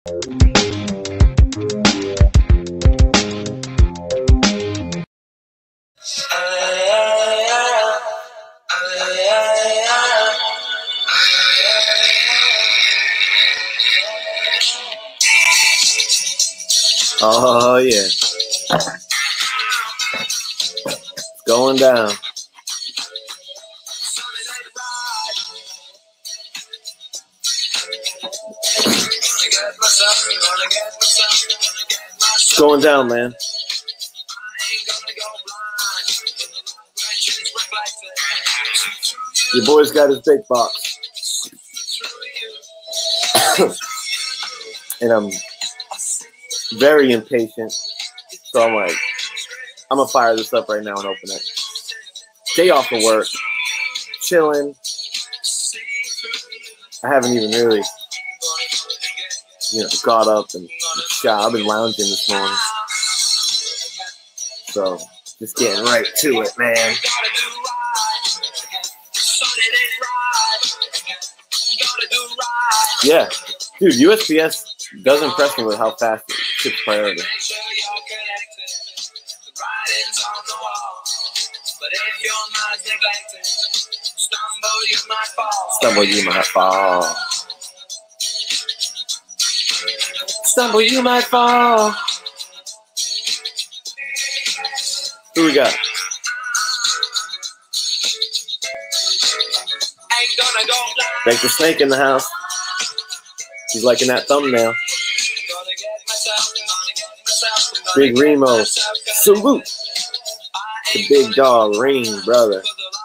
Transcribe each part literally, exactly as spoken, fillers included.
Oh yeah, going down. It's going down, man. Your boy's got his big box. And I'm very impatient. So I'm like, I'm going to fire this up right now and open it. Day off of work. Chilling. I haven't even really, you know, got up and shot. I've been lounging this morning. So just getting right to it, man. Yeah, dude, U S P S does impress me with how fast it ships priority. Stumble, you might fall. Stumble, you might fall. Who we got? Break the snake in the house. He's liking that thumbnail. Big Remo. Salute. The big dog, Ring, brother.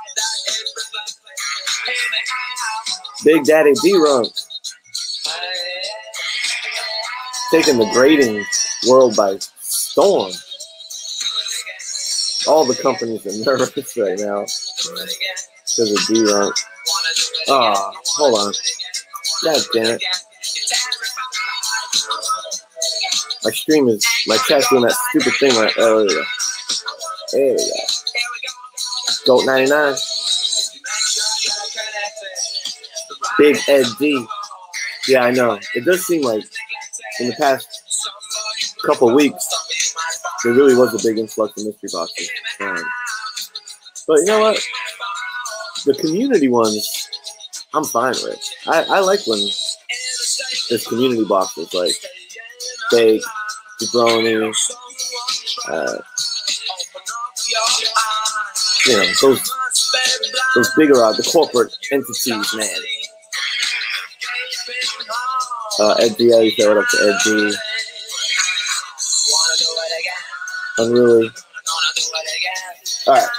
Big Daddy D-Run. Taking the grading world by storm. All the companies are nervous right now because of D-Run. Ah, oh, hold on. God damn it. My stream is, my chat's doing that stupid thing right earlier. There we go. Goat ninety-nine. Big Ed D. Yeah, I know. It does seem like in the past couple weeks, there really was a big influx of mystery boxes. Um, but you know what? The community ones, I'm fine with. I, I like when there's community boxes like Big, Jabroni, uh, you know, those those bigger uh, the corporate entities, man. Uh, Ed D, I say what up to Ed D. Unruly. All right.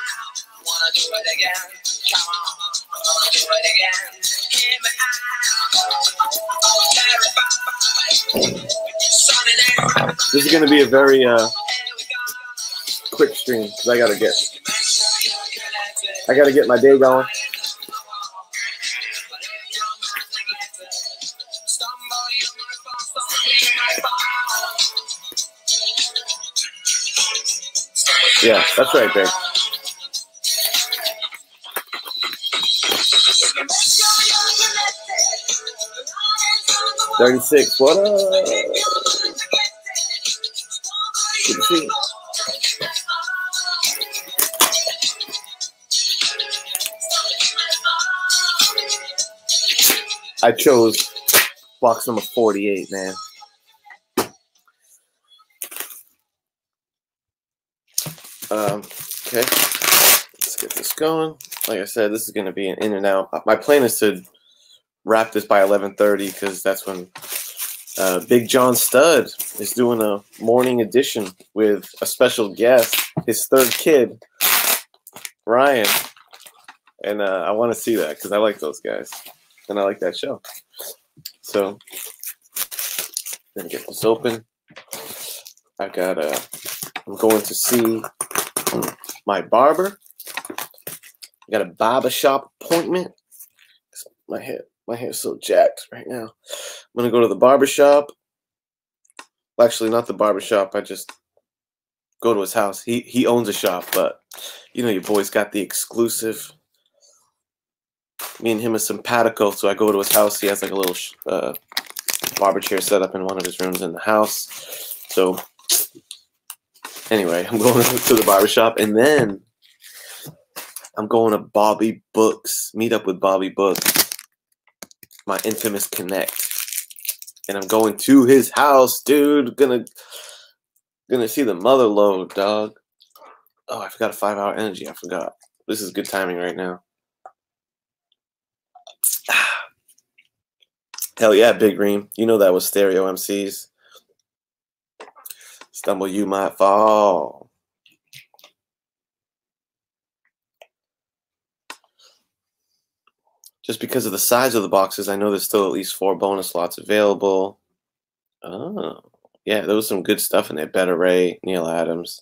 This is going to be a very uh, quick stream because I gotta get, I gotta get my day going. Yeah, that's right, babe. thirty-six. What up? Good to see you. I chose box number forty-eight, man. Um, okay, let's get this going. Like I said, this is going to be an in and out. My plan is to wrap this by eleven thirty because that's when uh, Big John Studd is doing a morning edition with a special guest, his third kid, Ryan. And uh, I want to see that because I like those guys and I like that show. So, I'm going to get this open. I got a, I'm going to see my barber. I got a barber shop appointment. My hair, my hair's so jacked right now. I'm gonna go to the barber shop. Well, actually, not the barber shop. I just go to his house. He he owns a shop, but you know your boy's got the exclusive. Me and him are simpatico, so I go to his house. He has like a little uh, barber chair set up in one of his rooms in the house. So anyway, I'm going to the barbershop, and then I'm going to Bobby Books, meet up with Bobby Books, my infamous connect. And I'm going to his house, dude. Gonna gonna see the mother load, dog. Oh, I forgot a five hour energy. I forgot. This is good timing right now. Hell yeah, Big Ream. You know that was Stereo M Cs. Stumble, you might fall. Just because of the size of the boxes, I know there's still at least four bonus slots available. Oh, yeah, there was some good stuff in there. Better Ray, Neil Adams.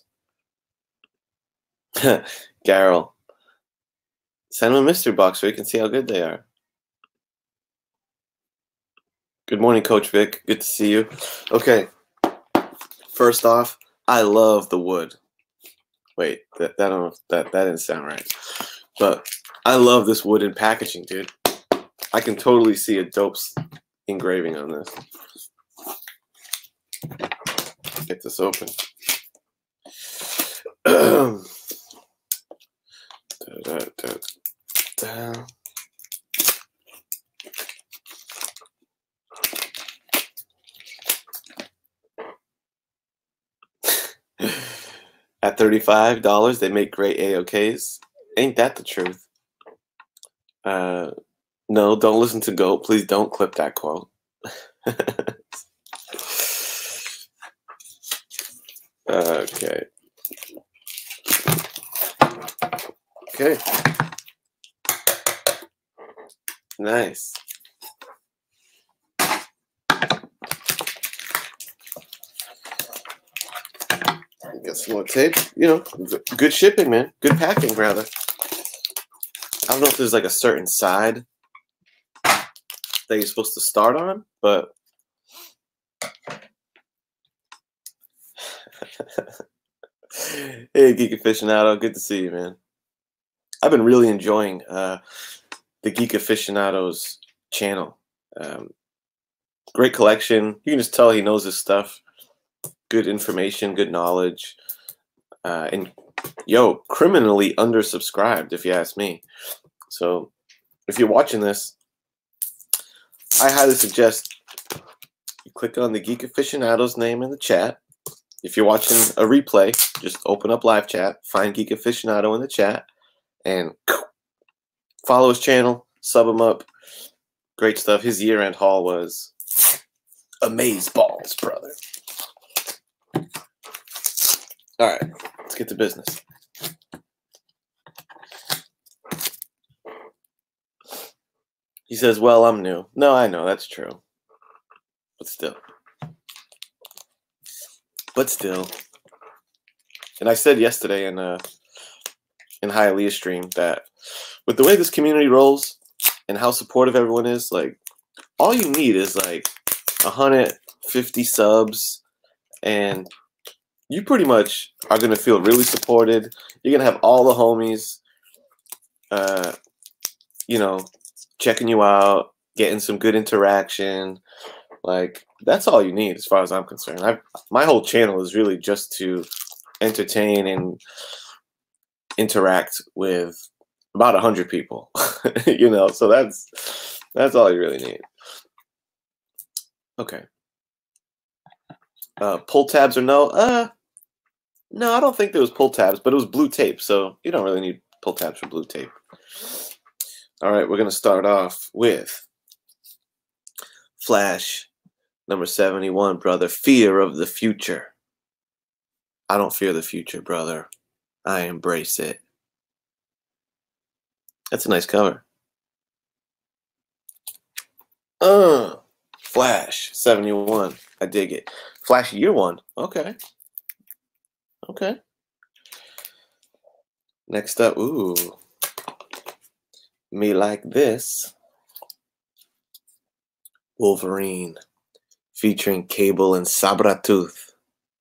Garrel. Send them a mystery box so you can see how good they are. Good morning, Coach Vic. Good to see you. Okay. First off, I love the wood. Wait, that that don't that that didn't sound right. But I love this wooden packaging, dude. I can totally see a dope engraving on this. Get this open. da, da, da, da. At thirty-five dollars, they make great A O Ks. Ain't that the truth? Uh, no, don't listen to Goat. Please don't clip that quote. Okay. Okay. Nice. Get some more tape. You know, good shipping, man. Good packing, rather. I don't know if there's like a certain side that you're supposed to start on, but hey, Geek Aficionado, good to see you, man. I've been really enjoying uh, the Geek Aficionado's channel. Um, great collection. You can just tell he knows his stuff. Good information, good knowledge, uh, and yo, criminally undersubscribed, if you ask me. So, if you're watching this, I highly suggest you click on the Geek Aficionado's name in the chat. If you're watching a replay, just open up live chat, find Geek Aficionado in the chat, and follow his channel, sub him up. Great stuff. His year-end haul was amaze balls, brother. All right, let's get to business. He says, well, I'm new. No, I know, that's true. But still. But still. And I said yesterday in uh in Hialeah stream that with the way this community rolls and how supportive everyone is, like, all you need is like one hundred fifty subs, and you pretty much are going to feel really supported. You're going to have all the homies, uh, you know, checking you out, getting some good interaction. Like, that's all you need as far as I'm concerned. I've, my whole channel is really just to entertain and interact with about one hundred people, you know, so that's, that's all you really need. Okay. Uh, pull tabs or no? Uh, no, I don't think there was pull tabs, but it was blue tape, so you don't really need pull tabs for blue tape. All right, we're going to start off with Flash number seventy-one, brother. Fear of the future. I don't fear the future, brother. I embrace it. That's a nice cover. Uh, Flash seventy-one. I dig it. Flash year one. Okay. Okay. Next up, ooh. Me Like This. Wolverine. Featuring Cable and Sabretooth.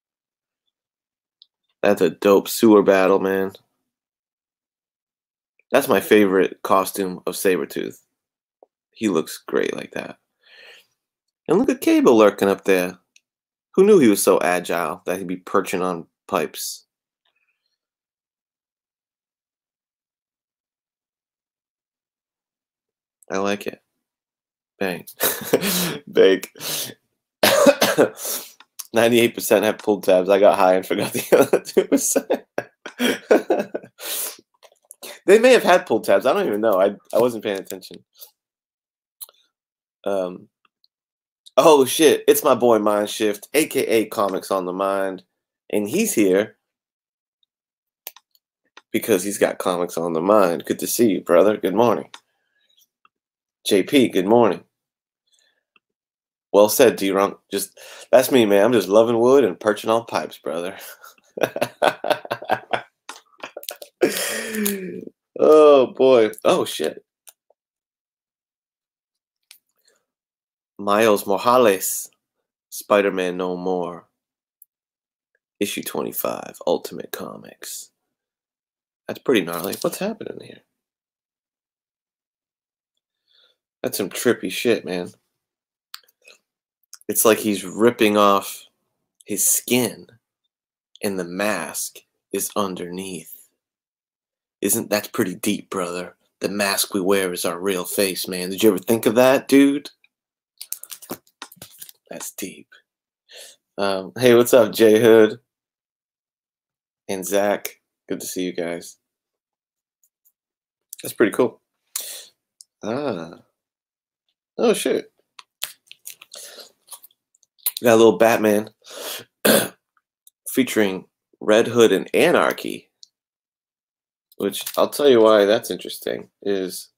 That's a dope sewer battle, man. That's my favorite costume of Sabretooth. He looks great like that. And look at Cable lurking up there. Who knew he was so agile that he'd be perching on pipes? I like it. Bang. Bake. ninety-eight percent have pull tabs. I got high and forgot the other two percent. They may have had pull tabs. I don't even know. I, I wasn't paying attention. Um, oh, shit. It's my boy Mindshift, a k a. Comics on the Mind. And he's here because he's got comics on the mind. Good to see you, brother. Good morning. J P, good morning. Well said, D-Runk. Just, that's me, man. I'm just loving wood and perching on pipes, brother. Oh, boy. Oh, shit. Miles Morales, Spider-Man No More. Issue twenty-five, Ultimate Comics. That's pretty gnarly. What's happening here? That's some trippy shit, man. It's like he's ripping off his skin and the mask is underneath. Isn't that pretty deep, brother? The mask we wear is our real face, man. Did you ever think of that, dude? That's deep. Um, hey, what's up, J Hood and Zach? Good to see you guys. That's pretty cool. Ah. Oh, shit. Got a little Batman featuring Red Hood and Anarchy, which I'll tell you why that's interesting. Is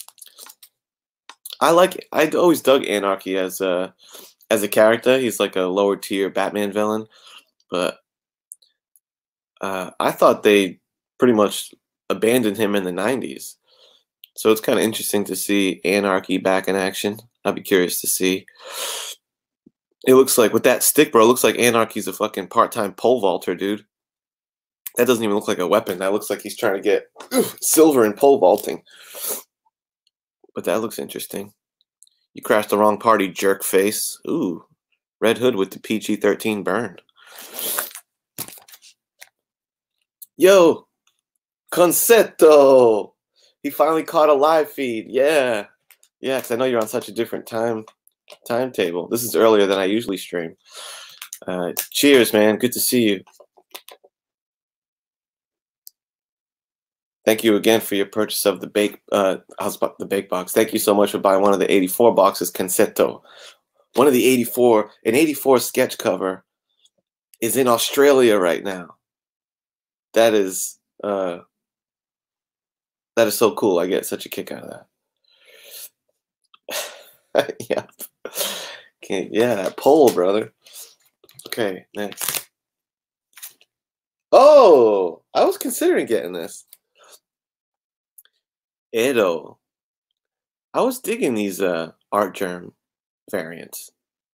I like I always dug Anarchy as a as a character. He's like a lower tier Batman villain, but uh, I thought they pretty much abandoned him in the nineties. So it's kind of interesting to see Anarchy back in action. I'd be curious to see. It looks like with that stick, bro, it looks like Anarchy's a fucking part-time pole vaulter, dude. That doesn't even look like a weapon. That looks like he's trying to get ugh, silver in pole vaulting. But that looks interesting. You crashed the wrong party, jerk face. Ooh, Red Hood with the P G thirteen burn. Yo, Concetto. He finally caught a live feed. Yeah. Yeah, because I know you're on such a different time timetable. This is earlier than I usually stream. Uh, cheers, man. Good to see you. Thank you again for your purchase of the bake uh the bake box. Thank you so much for buying one of the eighty-four boxes, Concetto. One of the eighty-four, an eighty-four sketch cover is in Australia right now. That is uh that is so cool. I get such a kick out of that. Yeah. Okay, yeah, that pole, brother. Okay, next. Oh, I was considering getting this. Edo. I was digging these uh, Artgerm variants.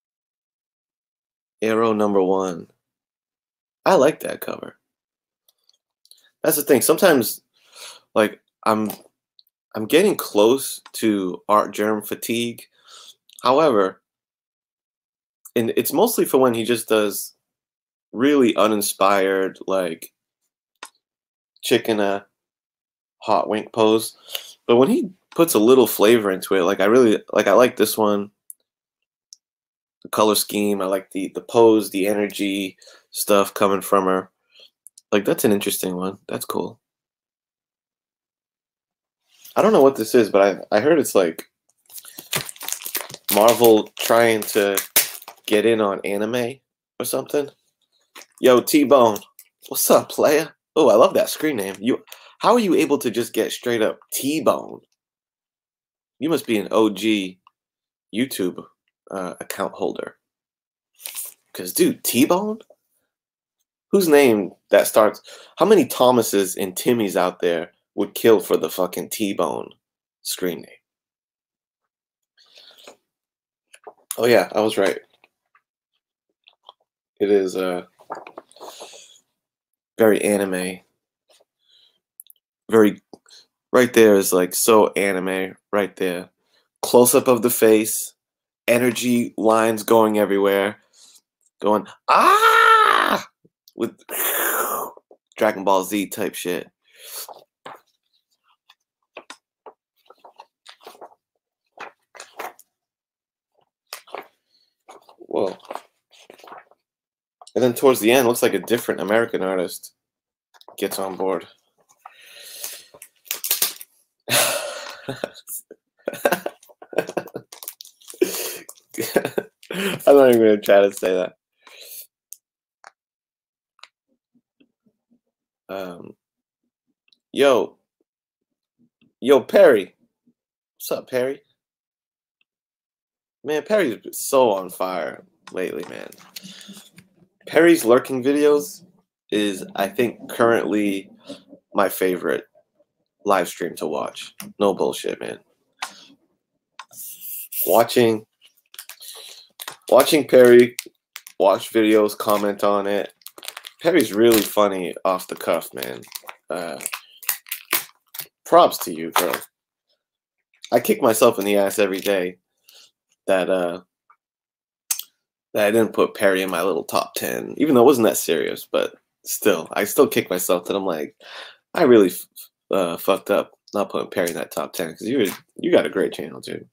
Arrow number one. I like that cover. That's the thing. Sometimes, like I'm, I'm getting close to Artgerm fatigue. However, and it's mostly for when he just does really uninspired, like chicken a hot wink pose. But when he puts a little flavor into it, like I really like. I like this one. The color scheme. I like the the pose, the energy stuff coming from her. Like that's an interesting one. That's cool. I don't know what this is, but I I heard it's like Marvel trying to get in on anime or something. Yo, T-Bone, what's up, player? Oh, I love that screen name. You, how are you able to just get straight up T-Bone? You must be an O G YouTube uh, account holder. Cause, dude, T-Bone? Whose name that starts? How many Thomases and Timmys out there would kill for the fucking T-Bone screen name? Oh yeah, I was right. It is uh, very anime. Very, right there is like so anime right there. Close up of the face, energy lines going everywhere, going ah with Dragon Ball Z type shit. Whoa. And then towards the end, looks like a different American artist gets on board. I'm not even going to try to say that. Um, yo, yo, Perry. What's up, Perry? Man, Perry's so on fire lately, man. Perry's lurking videos is, I think, currently my favorite live stream to watch. No bullshit, man. Watching, watching Perry watch videos, comment on it. Perry's really funny off the cuff, man. Uh, props to you, bro. I kick myself in the ass every day that uh that I didn't put Perry in my little top ten, even though it wasn't that serious. But still, I still kick myself that I'm like, I really uh, fucked up not putting Perry in that top ten because you you got a great channel, dude.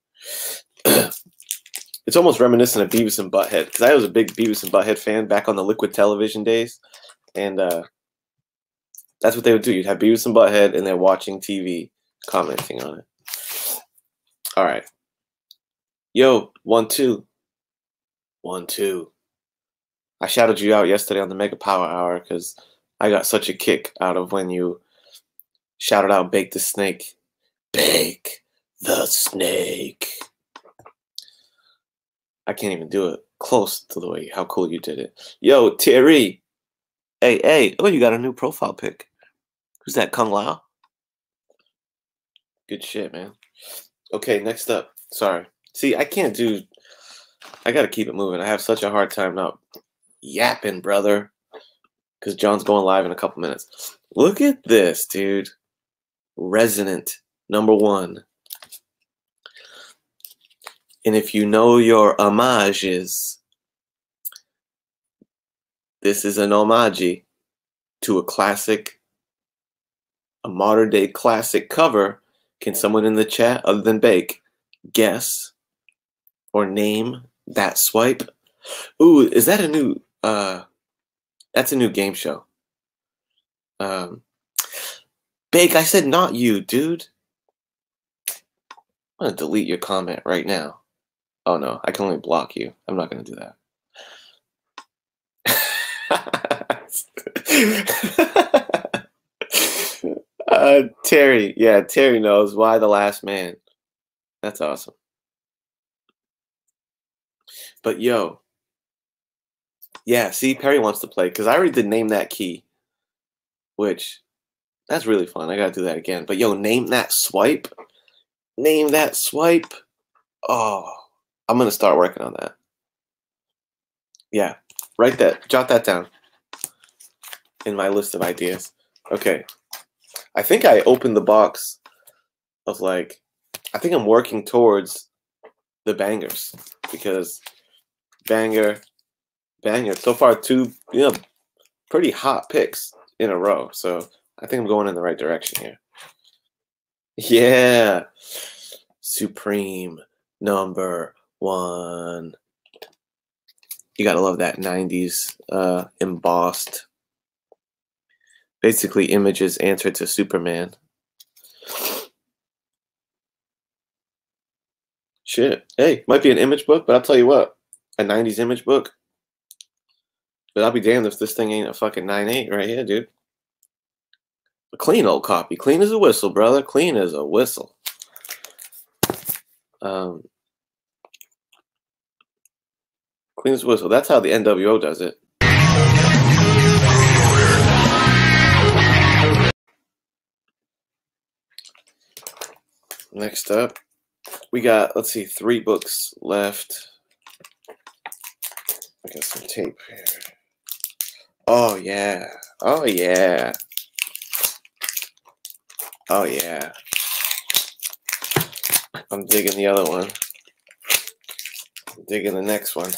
It's almost reminiscent of Beavis and Butthead because I was a big Beavis and Butthead fan back on the Liquid Television days, and uh, that's what they would do. You'd have Beavis and Butthead, and they're watching T V, commenting on it. All right. Yo, one, two. One, two. I shouted you out yesterday on the Mega Power Hour because I got such a kick out of when you shouted out Bake the Snake. Bake the Snake. I can't even do it close to the way how cool you did it. Yo, Terry. Hey, hey. Oh, you got a new profile pic. Who's that, Kung Lao? Good shit, man. Okay, next up. Sorry. See, I can't do... I gotta keep it moving. I have such a hard time not yapping, brother. Because John's going live in a couple minutes. Look at this, dude. Resonant, number one. And if you know your homages, this is an homage to a classic, a modern day classic cover. Can someone in the chat, other than Bake, guess or name that swipe? Ooh, is that a new, uh, that's a new game show. Um, Bake, I said not you, dude. I'm gonna delete your comment right now. Oh no, I can only block you. I'm not gonna do that. uh, Terry, yeah, Terry knows why the last man. That's awesome. But yo, yeah, see, Perry wants to play because I already did Name That Key, which that's really fun. I gotta do that again. But yo, Name That Swipe, Name That Swipe. Oh, I'm gonna start working on that. Yeah, write that, jot that down in my list of ideas. Okay, I think I opened the box of like, I think I'm working towards the bangers because banger, banger. So far, two, you know, pretty hot picks in a row. So I think I'm going in the right direction here. Yeah, Supreme number one. You gotta love that nineties uh, embossed. Basically, Image's answer to Superman. Shit. Hey, might be an Image book, but I'll tell you what, a nineties Image book. But I'll be damned if this thing ain't a fucking nine eight right here, dude. A clean old copy. Clean as a whistle, brother. Clean as a whistle. Um, clean as a whistle. That's how the N W O does it. Next up, we got, let's see, three books left. I got some tape here. Oh, yeah. Oh, yeah. Oh, yeah. I'm digging the other one. digging the next one.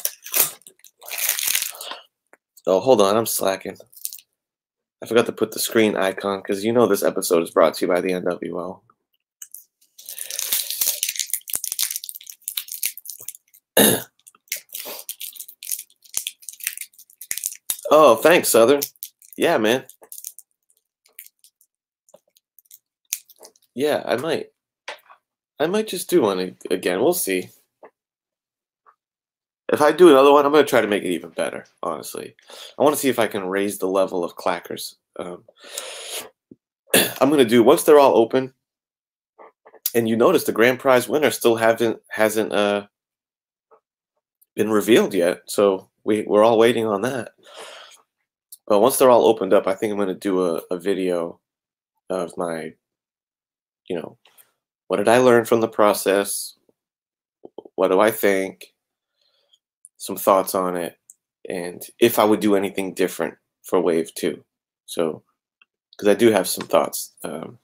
Oh, hold on, I'm slacking. I forgot to put the screen icon because you know this episode is brought to you by the N W L. Oh, thanks, Southern. Yeah, man. Yeah, I might. I might just do one again. We'll see. If I do another one, I'm going to try to make it even better, honestly. I want to see if I can raise the level of clackers. Um, I'm going to do, once they're all open, and you notice the grand prize winner still haven't hasn't uh, been revealed yet, so we, we're all waiting on that. But once they're all opened up, I think I'm going to do a, a video of my, you know, what did I learn from the process? What do I think? Some thoughts on it, and if I would do anything different for wave two. So, because I do have some thoughts. Um,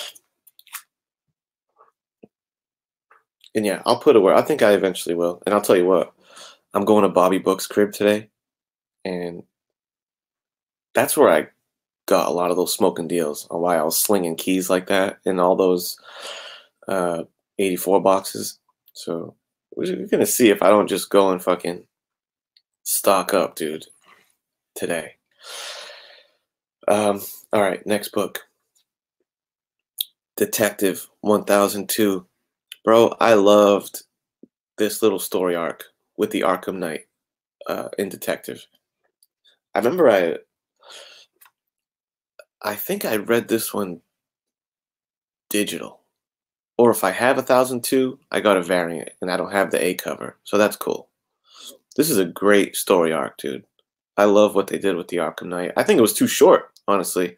and yeah, I'll put it where I think I eventually will. And I'll tell you what, I'm going to Bobby Book's crib today, and that's where I got a lot of those smoking deals on why I was slinging keys like that in all those uh, eighty-four boxes. So we're gonna see if I don't just go and fucking stock up, dude, today. Um, all right, next book. Detective one thousand two. Bro, I loved this little story arc with the Arkham Knight uh, in Detective. I remember I I think I read this one digital. Or if I have one thousand two, I got a variant, and I don't have the A cover. So that's cool. This is a great story arc, dude. I love what they did with the Arkham Knight. I think it was too short, honestly.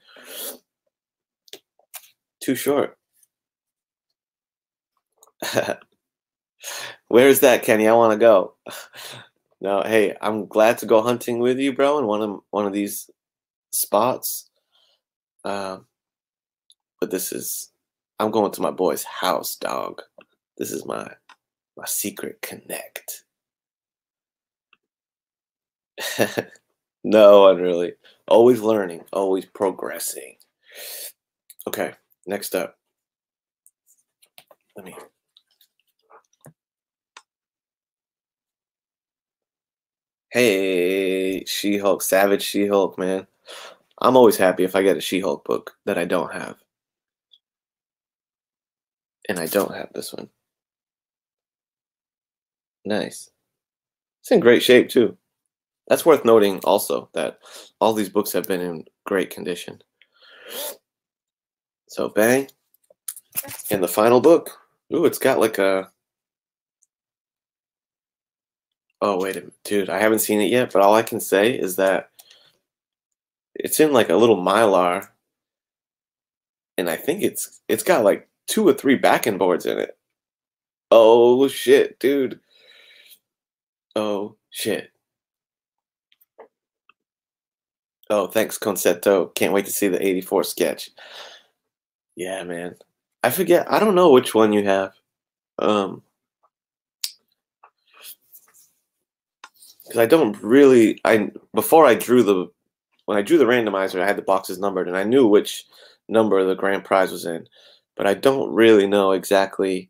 Too short. Where's that, Kenny? I want to go. No, hey, I'm glad to go hunting with you, bro, in one of one of these spots. Um, but this is, I'm going to my boy's house, dog. This is my my secret connect. No, I'm really always learning, always progressing. Okay, next up. Let me. Hey, She-Hulk, Savage She-Hulk, man. I'm always happy if I get a She-Hulk book that I don't have. And I don't have this one. Nice. It's in great shape, too. That's worth noting also, that all these books have been in great condition. So, bang. And the final book. Ooh, it's got like a... Oh, wait a minute. Dude, I haven't seen it yet, but all I can say is that it's in like a little Mylar. And I think it's it's got like two or three backing boards in it. Oh, shit, dude. Oh, shit. Oh, thanks, Concerto. Can't wait to see the eighty-four sketch. Yeah, man. I forget. I don't know which one you have. Um, because I don't really. I before I drew the when I drew the randomizer, I had the boxes numbered, and I knew which number the grand prize was in, but I don't really know exactly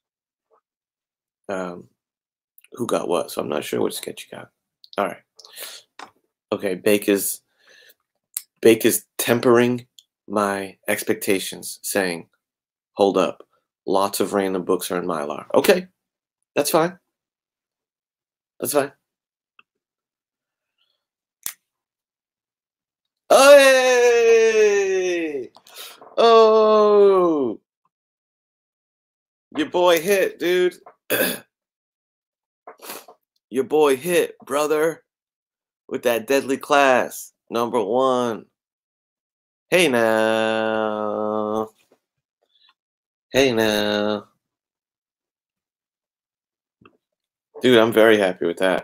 um, who got what. So I'm not sure which sketch you got. All right. Okay, Bake is Bake is tempering my expectations, saying, hold up, lots of random books are in Mylar. Okay, that's fine. That's fine. Hey! Oh! Your boy hit, dude. Your boy hit, brother, with that Deadly Class, number one. Hey now. Hey now. Dude, I'm very happy with that.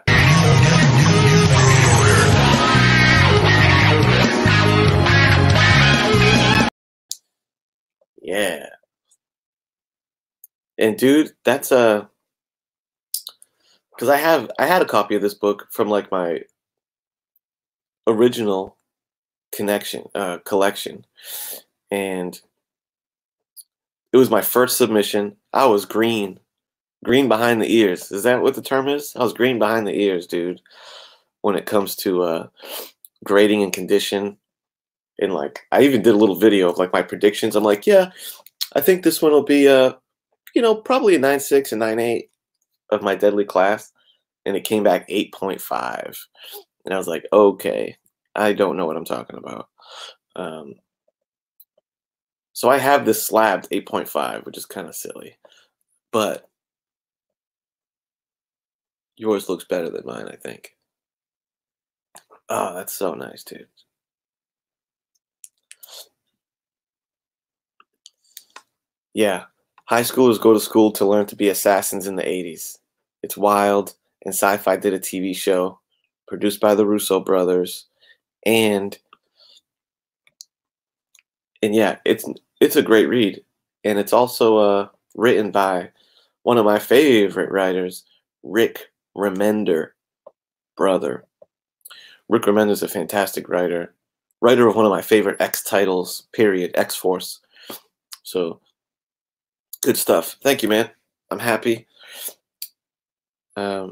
Yeah. And dude, that's a because I have I had a copy of this book from like my original connection uh, collection, and it was my first submission. I was green, green behind the ears. Is that what the term is? I was green behind the ears, dude. When it comes to uh, grading and condition, and like I even did a little video of like my predictions. I'm like, yeah, I think this one will be uh, you know, probably a nine six and nine eight of my deadly class, and it came back eight point five, and I was like, okay, I don't know what I'm talking about. Um, so I have this slabbed eight point five, which is kind of silly, but yours looks better than mine, I think. Oh, that's so nice, dude. Yeah, high schoolers go to school to learn to be assassins in the eighties. It's wild, and Sci-Fi did a T V show produced by the Russo brothers, and and yeah, it's it's a great read, and it's also uh, written by one of my favorite writers, Rick Remender, brother. Rick Remender is a fantastic writer, writer of one of my favorite X titles, period, X-Force. So, good stuff. Thank you, man. I'm happy. Um,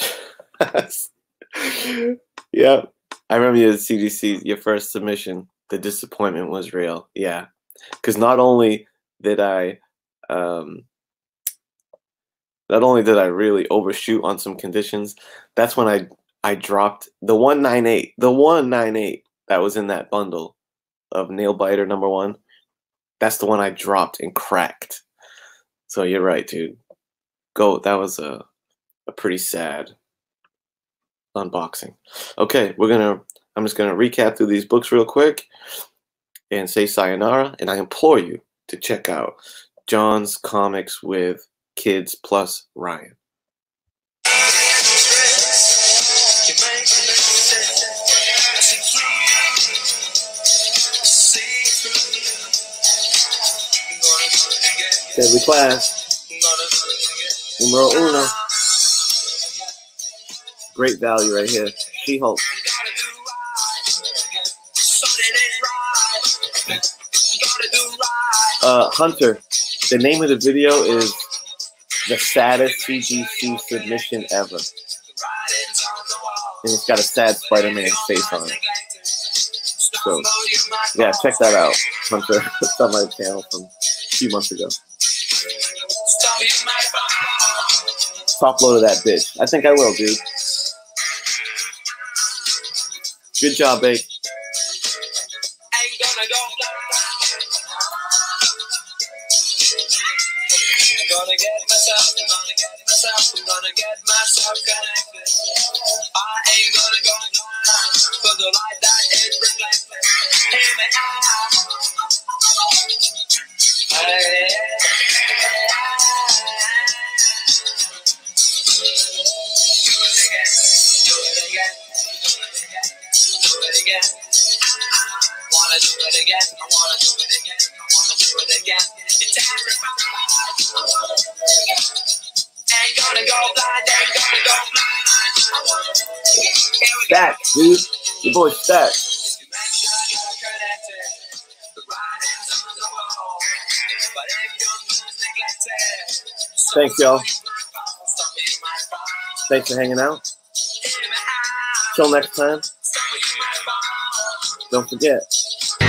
yeah, I remember you at C D C, your first submission, the disappointment was real. Yeah, because not only did I, um, not only did I really overshoot on some conditions, that's when I I dropped the one nine eight, the one nine eight that was in that bundle of Nail Biter number one. That's the one I dropped and cracked. So you're right, dude. Go. That was a a pretty sad unboxing. Okay, we're gonna. I'm just gonna recap through these books real quick and say sayonara. And I implore you to check out John's Comics with Kids plus Ryan. Deadly Class, numero uno. Great value right here. She-Hulk. Uh, Hunter, the name of the video is The Saddest C G C Submission Ever. And it's got a sad Spider-Man face on it. So, yeah, check that out, Hunter. It's on my channel from a few months ago. Top load of that bitch. I think I will, dude. Good job, babe. Gonna get myself, I'm gonna get myself, I'm gonna get myself connected. I ain't gonna go down for the light that is reflected. Hear me out. Hey, do it again, do it again, do it again. I wanna do it again, I wanna do it again, I wanna do it again. It's terrifying. Ain't gonna go blind, ain't gonna go blind. Stack, dude. Your boy Stack. Thanks, y'all. Thanks for hanging out. Till next time. Don't forget.